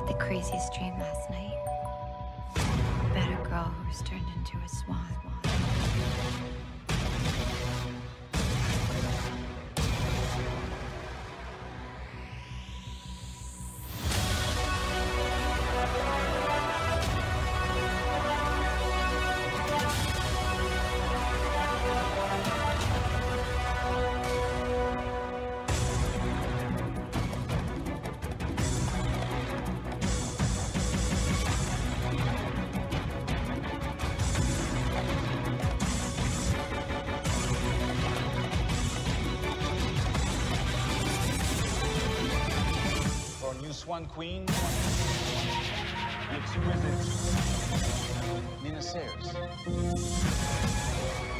had the craziest dream last night about a girl who was turned into a swan. Swan Queen, the exquisite Nina Sayers.